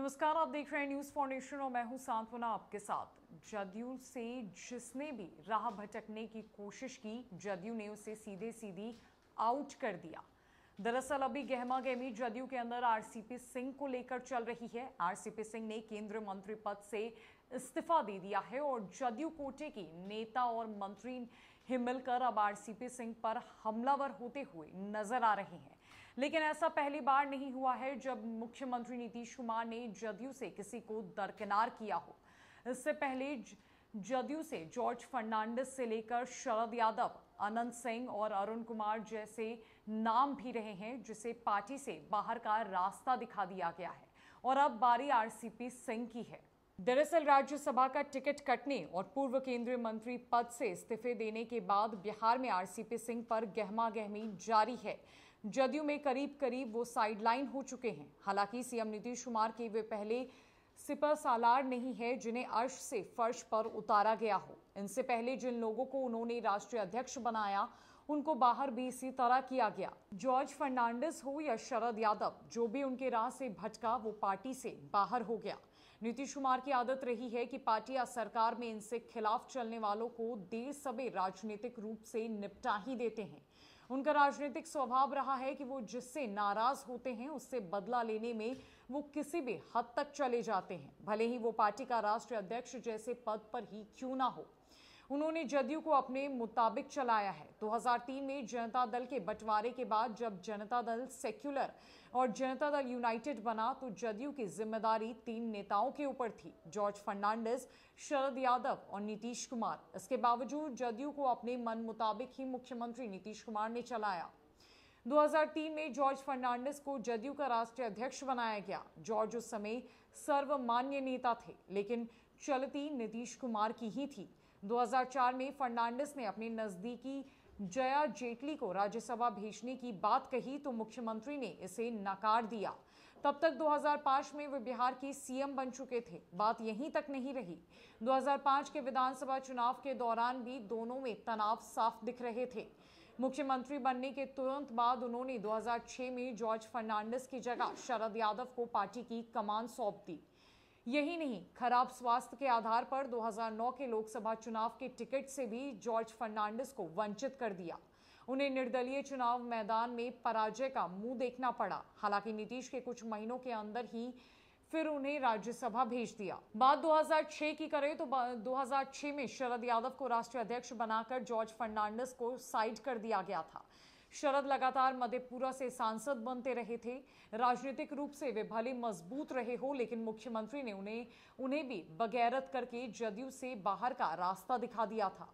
नमस्कार, आप देख रहे हैं न्यूज फाउंडेशन और मैं हूं सांत्वना आपके साथ। जदयू से जिसने भी राह भटकने की कोशिश की, जदयू ने उसे सीधे सीधी आउट कर दिया। दरअसल अभी गहमा गहमी जदयू के अंदर आरसीपी सिंह को लेकर चल रही है। आरसीपी सिंह ने केंद्रीय मंत्री पद से इस्तीफा दे दिया है और जदयू कोटे की नेता और मंत्री ही मिलकर अब आरसीपी सिंह पर हमलावर होते हुए नजर आ रहे हैं। लेकिन ऐसा पहली बार नहीं हुआ है जब मुख्यमंत्री नीतीश कुमार ने जदयू से किसी को दरकिनार किया हो। इससे पहले जदयू से जॉर्ज फर्नांडिस से लेकर शरद यादव, अनंत सिंह और अरुण कुमार जैसे नाम भी रहे हैं, जिसे पार्टी से बाहर का रास्ता दिखा दिया गया है और अब बारी आरसीपी सिंह की है। दरअसल राज्यसभा का टिकट कटने और पूर्व केंद्रीय मंत्री पद से इस्तीफे देने के बाद बिहार में आरसीपी सिंह पर गहमा गहमी जारी है। जदयू में करीब करीब वो साइडलाइन हो चुके हैं। हालांकि सीएम नीतीश कुमार के वे पहले सिपहसालार नहीं है जिन्हें अर्श से फर्श पर उतारा गया हो। इनसे पहले जिन लोगों को उन्होंने राष्ट्रीय अध्यक्ष बनाया, उनको बाहर भी इसी तरह किया गया। जॉर्ज फर्नांडिस हो या शरद यादव, जो भी उनके राह से भटका वो पार्टी से बाहर हो गया। नीतीश कुमार की आदत रही है कि पार्टी या सरकार में इनसे खिलाफ चलने वालों को देर सवेर राजनीतिक रूप से निपटा ही देते हैं। उनका राजनीतिक स्वभाव रहा है कि वो जिससे नाराज होते हैं उससे बदला लेने में वो किसी भी हद तक चले जाते हैं, भले ही वो पार्टी का राष्ट्रीय अध्यक्ष जैसे पद पर ही क्यों ना हो। उन्होंने जदयू को अपने मुताबिक चलाया है। 2003 में जनता दल के बंटवारे के बाद जब जनता दल सेक्युलर और जनता दल यूनाइटेड बना तो जदयू की जिम्मेदारी 3 नेताओं के ऊपर थी, जॉर्ज फर्नांडिस, शरद यादव और नीतीश कुमार। इसके बावजूद जदयू को अपने मन मुताबिक ही मुख्यमंत्री नीतीश कुमार ने चलाया। 2003 में जॉर्ज फर्नांडिस को जदयू का राष्ट्रीय अध्यक्ष बनाया गया। जॉर्ज उस समय सर्वमान्य नेता थे, लेकिन चलती नीतीश कुमार की ही थी। 2004 में फर्नांडिस ने अपने नजदीकी जया जेटली को राज्यसभा भेजने की बात कही तो मुख्यमंत्री ने इसे नकार दिया। तब तक 2005 में वे बिहार की सीएम बन चुके थे। बात यहीं तक नहीं रही। 2005 के विधानसभा चुनाव के दौरान भी दोनों में तनाव साफ दिख रहे थे। मुख्यमंत्री बनने के तुरंत बाद उन्होंने 2006 में जॉर्ज फर्नांडिस की जगह शरद यादव को पार्टी की कमान सौंप दी। यही नहीं, खराब स्वास्थ्य के आधार पर 2009 के लोकसभा चुनाव के टिकट से भी जॉर्ज फर्नांडिस को वंचित कर दिया। उन्हें निर्दलीय चुनाव मैदान में पराजय का मुंह देखना पड़ा। हालांकि नीतीश के कुछ महीनों के अंदर ही फिर उन्हें राज्यसभा भेज दिया। बात 2006 की करें तो 2006 में शरद यादव को राष्ट्रीय अध्यक्ष बनाकर जॉर्ज फर्नांडिस को साइड कर दिया गया था। शरद लगातार मधेपुरा से सांसद बनते रहे थे। राजनीतिक रूप से वे भले मजबूत रहे हो, लेकिन मुख्यमंत्री ने उन्हें भी बगैरत करके जदयू से बाहर का रास्ता दिखा दिया था।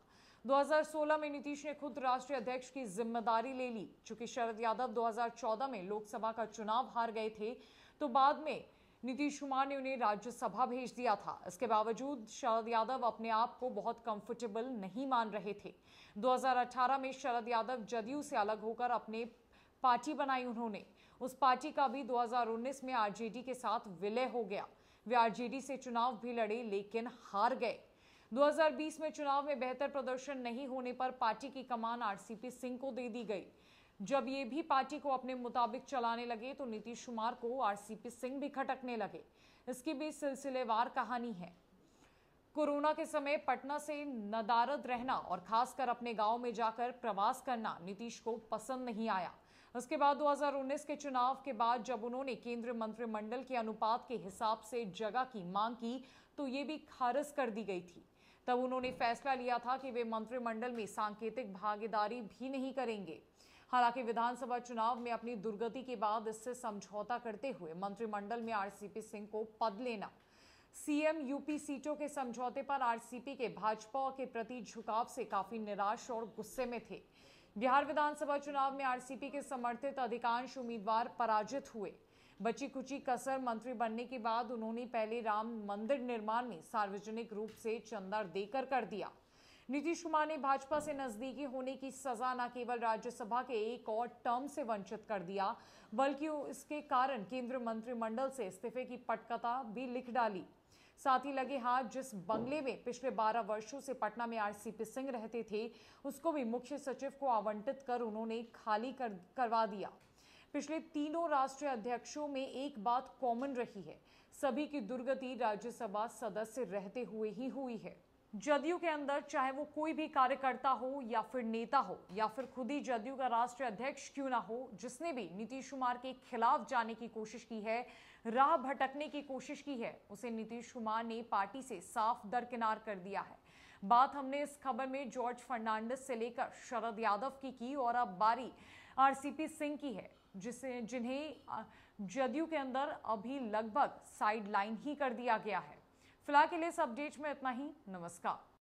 2016 में नीतीश ने खुद राष्ट्रीय अध्यक्ष की जिम्मेदारी ले ली। चूंकि शरद यादव 2014 में लोकसभा का चुनाव हार गए थे, तो बाद में नीतीश कुमार ने उन्हें राज्यसभा भेज दिया था। इसके बावजूद शरद यादव अपने आप को बहुत कंफर्टेबल नहीं मान रहे थे। 2018 में शरद यादव जदयू से अलग होकर अपने पार्टी बनाई। उन्होंने उस पार्टी का भी 2019 में आरजेडी के साथ विलय हो गया। वे आरजेडी से चुनाव भी लड़े लेकिन हार गए। 2020 में चुनाव में बेहतर प्रदर्शन नहीं होने पर पार्टी की कमान आरसीपी सिंह को दे दी गई। जब ये भी पार्टी को अपने मुताबिक चलाने लगे तो नीतीश कुमार को आरसीपी सिंह भी खटकने लगे। इसकी भी सिलसिलेवार कहानी है। कोरोना के समय पटना से नदारद रहना और खासकर अपने गांव में जाकर प्रवास करना नीतीश को पसंद नहीं आया। उसके बाद 2019 के चुनाव के बाद जब उन्होंने केंद्रीय मंत्रिमंडल के अनुपात के हिसाब से जगह की मांग की तो ये भी खारिज कर दी गई थी। तब उन्होंने फैसला लिया था कि वे मंत्रिमंडल में सांकेतिक भागीदारी भी नहीं करेंगे। हालांकि विधानसभा चुनाव में अपनी दुर्गति के बाद इससे समझौता करते हुए मंत्रिमंडल में आरसीपी सिंह को पद लेना। सीएम यूपी सीटों के समझौते पर आरसीपी के भाजपा के प्रति झुकाव से काफी निराश और गुस्से में थे। बिहार विधानसभा चुनाव में आरसीपी के समर्थित अधिकांश उम्मीदवार पराजित हुए। बची कुची कसर मंत्री बनने के बाद उन्होंने पहले राम मंदिर निर्माण में सार्वजनिक रूप से चंदा देकर कर दिया। नीतीश कुमार ने भाजपा से नजदीकी होने की सजा न केवल राज्यसभा के एक और टर्म से वंचित कर दिया, बल्कि इसके कारण केंद्रीय मंत्रिमंडल से इस्तीफे की पटकथा भी लिख डाली। साथ ही लगे हाथ जिस बंगले में पिछले 12 वर्षों से पटना में आरसीपी सिंह रहते थे, उसको भी मुख्य सचिव को आवंटित कर उन्होंने खाली करवा दिया। पिछले तीनों राष्ट्रीय अध्यक्षों में एक बात कॉमन रही है, सभी की दुर्गति राज्यसभा सदस्य रहते हुए ही हुई है। जदयू के अंदर चाहे वो कोई भी कार्यकर्ता हो या फिर नेता हो या फिर खुद ही जदयू का राष्ट्रीय अध्यक्ष क्यों ना हो, जिसने भी नीतीश कुमार के खिलाफ जाने की कोशिश की है, राह भटकने की कोशिश की है, उसे नीतीश कुमार ने पार्टी से साफ दरकिनार कर दिया है। बात हमने इस खबर में जॉर्ज फर्नांडिस से लेकर शरद यादव की और अब बारी आरसीपी सिंह की है, जिन्हें जदयू के अंदर अभी लगभग साइड लाइन ही कर दिया गया है। फिलहाल के लिए इस अपडेट में इतना ही। नमस्कार।